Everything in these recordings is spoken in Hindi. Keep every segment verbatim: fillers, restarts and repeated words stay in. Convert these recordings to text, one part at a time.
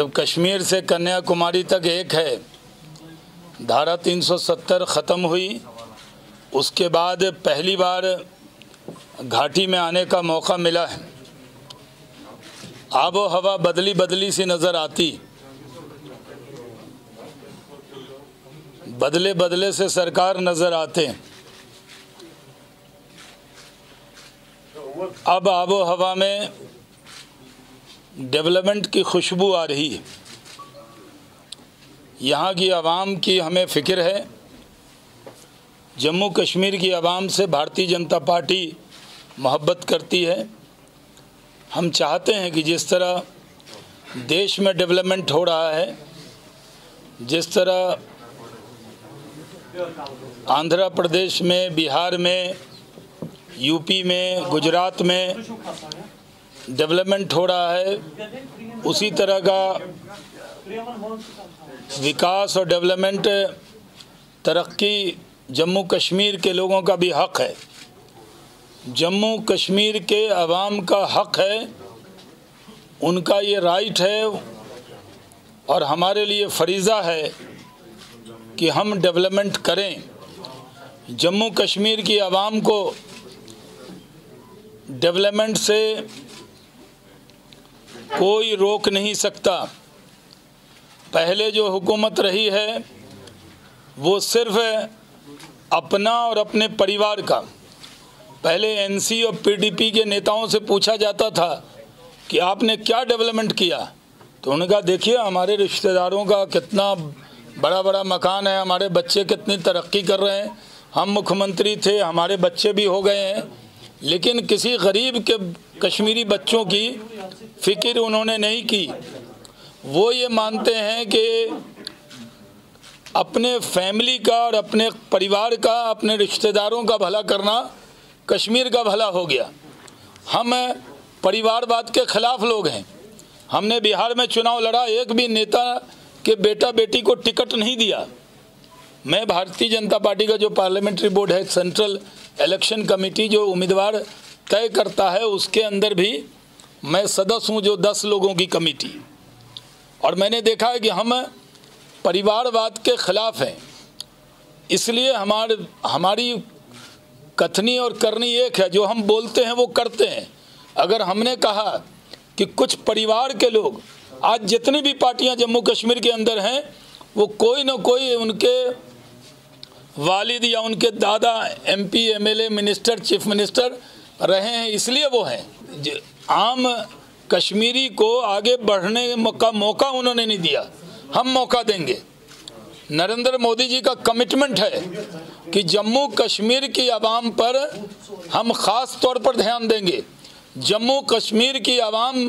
जब कश्मीर से कन्याकुमारी तक एक है, धारा तीन सौ सत्तर ख़त्म हुई, उसके बाद पहली बार घाटी में आने का मौका मिला है। आबो हवा बदली बदली सी नज़र आती, बदले बदले से सरकार नज़र आते। अब आबो हवा में डेवलपमेंट की खुशबू आ रही है। यहाँ की आवाम की हमें फ़िक्र है। जम्मू कश्मीर की आवाम से भारतीय जनता पार्टी मोहब्बत करती है। हम चाहते हैं कि जिस तरह देश में डेवलपमेंट हो रहा है, जिस तरह आंध्र प्रदेश में, बिहार में, यूपी में, गुजरात में डेवलपमेंट हो रहा है, उसी तरह का विकास और डेवलपमेंट, तरक्की जम्मू कश्मीर के लोगों का भी हक है। जम्मू कश्मीर के अवाम का हक है, उनका ये राइट है और हमारे लिए फरीज़ा है कि हम डेवलपमेंट करें। जम्मू कश्मीर की आवाम को डेवलपमेंट से कोई रोक नहीं सकता। पहले जो हुकूमत रही है वो सिर्फ अपना और अपने परिवार का। पहले एनसी और पीडीपी के नेताओं से पूछा जाता था कि आपने क्या डेवलपमेंट किया, तो उन्होंने कहा देखिए हमारे रिश्तेदारों का कितना बड़ा बड़ा मकान है, हमारे बच्चे कितनी तरक्की कर रहे हैं, हम मुख्यमंत्री थे, हमारे बच्चे भी हो गए हैं। लेकिन किसी गरीब के कश्मीरी बच्चों की फ़िक्र उन्होंने नहीं की। वो ये मानते हैं कि अपने फैमिली का और अपने परिवार का, अपने रिश्तेदारों का भला करना कश्मीर का भला हो गया। हम परिवारवाद के ख़िलाफ़ लोग हैं। हमने बिहार में चुनाव लड़ा, एक भी नेता के बेटा बेटी को टिकट नहीं दिया। मैं भारतीय जनता पार्टी का जो पार्लियामेंट्री बोर्ड है, सेंट्रल इलेक्शन कमेटी जो उम्मीदवार तय करता है, उसके अंदर भी मैं सदस्य हूँ, जो दस लोगों की कमेटी। और मैंने देखा है कि हम परिवारवाद के ख़िलाफ़ हैं। इसलिए हमारे हमारी कथनी और करनी एक है। जो हम बोलते हैं वो करते हैं। अगर हमने कहा कि कुछ परिवार के लोग, आज जितनी भी पार्टियां जम्मू कश्मीर के अंदर हैं, वो कोई ना कोई उनके वालिद या उनके दादा MP, MLA, minister, chief minister रहे हैं, इसलिए वो हैं। आम कश्मीरी को आगे बढ़ने का मौका उन्होंने नहीं दिया, हम मौका देंगे। नरेंद्र मोदी जी का कमिटमेंट है कि जम्मू कश्मीर की आवाम पर हम ख़ास तौर पर ध्यान देंगे। जम्मू कश्मीर की आवाम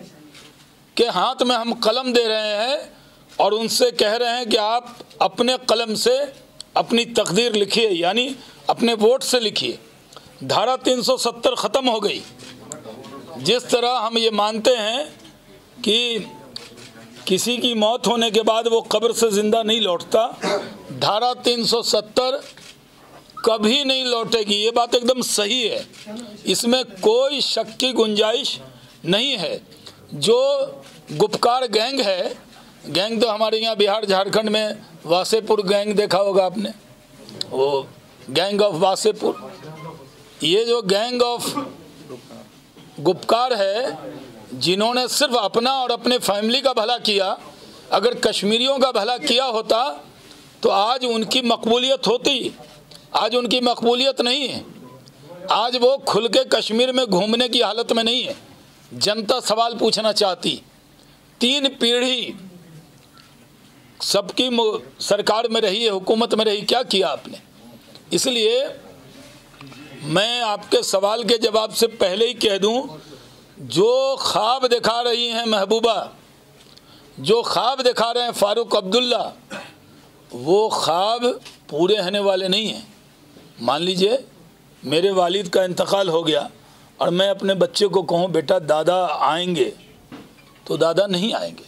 के हाथ में हम कलम दे रहे हैं और उनसे कह रहे हैं कि आप अपने कलम से अपनी तकदीर लिखिए, यानी अपने वोट से लिखिए। धारा तीन सौ सत्तर ख़त्म हो गई। जिस तरह हम ये मानते हैं कि किसी की मौत होने के बाद वो कब्र से ज़िंदा नहीं लौटता, धारा तीन सौ सत्तर कभी नहीं लौटेगी। ये बात एकदम सही है, इसमें कोई शक की गुंजाइश नहीं है। जो गुपकार गैंग है, गैंग तो हमारे यहाँ बिहार झारखंड में वासेपुर गैंग देखा होगा आपने, वो गैंग ऑफ वासेपुर। ये जो गैंग ऑफ गुपकार है, जिन्होंने सिर्फ अपना और अपने फैमिली का भला किया, अगर कश्मीरियों का भला किया होता तो आज उनकी मकबूलियत होती। आज उनकी मकबूलियत नहीं है। आज वो खुल के कश्मीर में घूमने की हालत में नहीं है। जनता सवाल पूछना चाहती। तीन पीढ़ी सबकी सरकार में रही है, हुकूमत में रही, क्या किया आपने? इसलिए मैं आपके सवाल के जवाब से पहले ही कह दूं, जो ख्वाब दिखा रही हैं महबूबा, जो ख्वाब दिखा रहे हैं फारूक अब्दुल्ला, वो ख्वाब पूरे होने वाले नहीं हैं। मान लीजिए मेरे वालिद का इंतकाल हो गया और मैं अपने बच्चे को कहूँ बेटा दादा आएंगे, तो दादा नहीं आएंगे।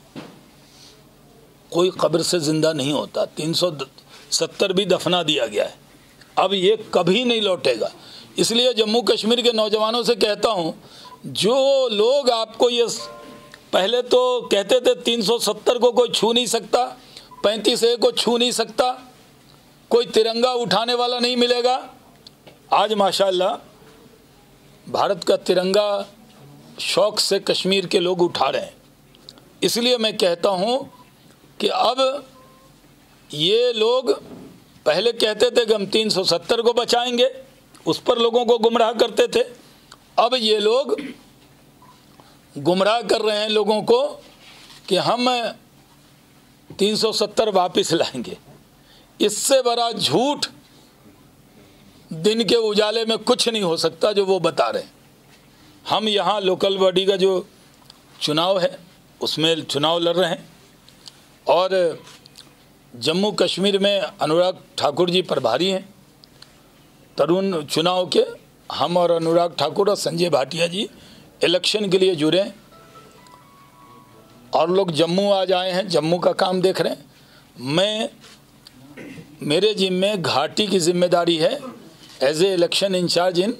कोई कब्र से ज़िंदा नहीं होता। तीन सौ सत्तर भी दफना दिया गया है, अब ये कभी नहीं लौटेगा। इसलिए जम्मू कश्मीर के नौजवानों से कहता हूँ, जो लोग आपको ये पहले तो कहते थे तीन सौ सत्तर को कोई छू नहीं सकता, पैंतीस ए को छू नहीं सकता, कोई तिरंगा उठाने वाला नहीं मिलेगा। आज माशाअल्लाह भारत का तिरंगा शौक से कश्मीर के लोग उठा रहे हैं। इसलिए मैं कहता हूं कि अब ये लोग पहले कहते थे कि हम तीन सौ सत्तर को बचाएंगे, उस पर लोगों को गुमराह करते थे। अब ये लोग गुमराह कर रहे हैं लोगों को कि हम तीन सौ सत्तर वापस लाएंगे। इससे बड़ा झूठ दिन के उजाले में कुछ नहीं हो सकता जो वो बता रहे हैं। हम यहाँ लोकल बॉडी का जो चुनाव है उसमें चुनाव लड़ रहे हैं और जम्मू कश्मीर में अनुराग ठाकुर जी प्रभारी हैं तरुण चुनाव के। हम और अनुराग ठाकुर और संजय भाटिया जी इलेक्शन के लिए जुड़े हैं और लोग जम्मू आज आए हैं, जम्मू का काम देख रहे हैं। मैं मेरे जिम्मे घाटी की जिम्मेदारी है as a election in charge in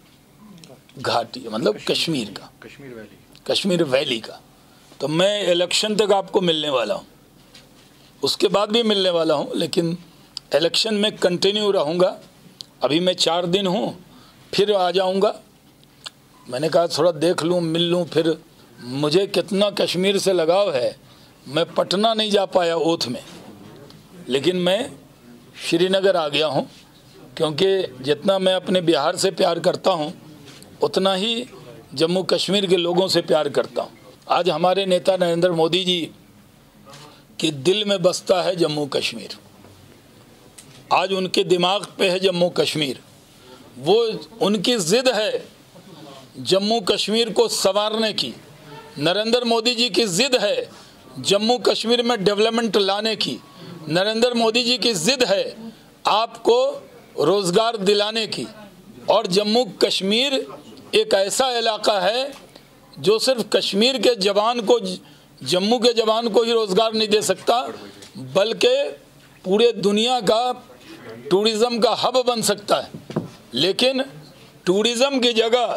घाटी, मतलब कश्मीर का, कश्मीर वैली कश्मीर वैली का। तो मैं इलेक्शन तक आपको मिलने वाला हूँ, उसके बाद भी मिलने वाला हूँ, लेकिन इलेक्शन में कंटिन्यू रहूँगा। अभी मैं चार दिन हूँ, फिर आ जाऊँगा। मैंने कहा थोड़ा देख लूँ, मिल लूँ। फिर मुझे कितना कश्मीर से लगाव है, मैं पटना नहीं जा पाया ओथ में, लेकिन मैं श्रीनगर आ गया हूँ, क्योंकि जितना मैं अपने बिहार से प्यार करता हूँ उतना ही जम्मू कश्मीर के लोगों से प्यार करता हूँ। आज हमारे नेता नरेंद्र मोदी जी के दिल में बसता है जम्मू कश्मीर, आज उनके दिमाग पे है जम्मू कश्मीर। वो उनकी जिद है जम्मू कश्मीर को संवारने की। नरेंद्र मोदी जी की जिद है जम्मू कश्मीर में डेवलपमेंट लाने की। नरेंद्र मोदी जी की जिद है आपको रोज़गार दिलाने की। और जम्मू कश्मीर एक ऐसा इलाका है जो सिर्फ कश्मीर के जवान को, जम्मू के जवान को ही रोज़गार नहीं दे सकता, बल्कि पूरे दुनिया का टूरिज़्म का हब बन सकता है। लेकिन टूरिज़्म की जगह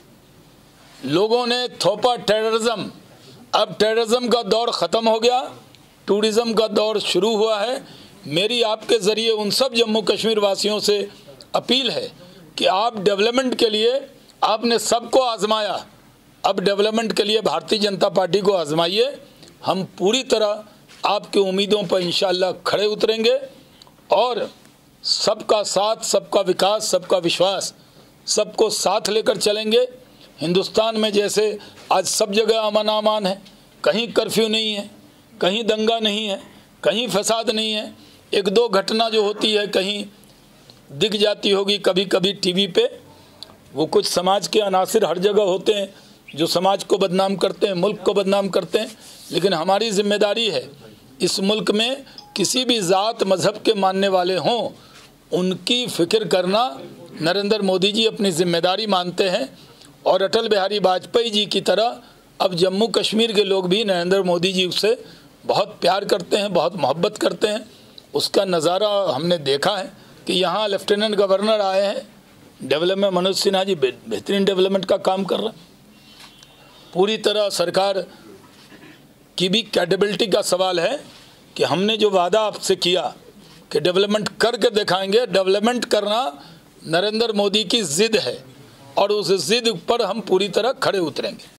लोगों ने थोपा टेररिज्म। अब टेररिज्म का दौर ख़त्म हो गया, टूरिज़्म का दौर शुरू हुआ है। मेरी आपके ज़रिए उन सब जम्मू कश्मीर वासियों से अपील है कि आप डेवलपमेंट के लिए, आपने सबको आजमाया, अब डेवलपमेंट के लिए भारतीय जनता पार्टी को आजमाइए। हम पूरी तरह आपकी उम्मीदों पर इंशाअल्लाह खड़े उतरेंगे और सबका साथ, सबका विकास, सबका विश्वास, सबको साथ लेकर चलेंगे। हिंदुस्तान में जैसे आज सब जगह अमन अमान है, कहीं कर्फ्यू नहीं है, कहीं दंगा नहीं है, कहीं फसाद नहीं है। एक दो घटना जो होती है कहीं दिख जाती होगी कभी कभी टीवी पे, वो कुछ समाज के अनासिर हर जगह होते हैं जो समाज को बदनाम करते हैं, मुल्क को बदनाम करते हैं। लेकिन हमारी जिम्मेदारी है इस मुल्क में किसी भी ज़ात मज़हब के मानने वाले हों, उनकी फ़िक्र करना नरेंद्र मोदी जी अपनी जिम्मेदारी मानते हैं। और अटल बिहारी वाजपेयी जी की तरह अब जम्मू कश्मीर के लोग भी नरेंद्र मोदी जी से बहुत प्यार करते हैं, बहुत मोहब्बत करते हैं। उसका नज़ारा हमने देखा है कि यहाँ लेफ्टिनेंट गवर्नर आए हैं, डेवलपमेंट मनोज सिन्हा जी बेहतरीन डेवलपमेंट का काम कर रहे हैं। पूरी तरह सरकार की भी कैपेबिलिटी का सवाल है कि हमने जो वादा आपसे किया कि डेवलपमेंट करके दिखाएंगे, डेवलपमेंट करना नरेंद्र मोदी की जिद है और उस जिद पर हम पूरी तरह खड़े उतरेंगे।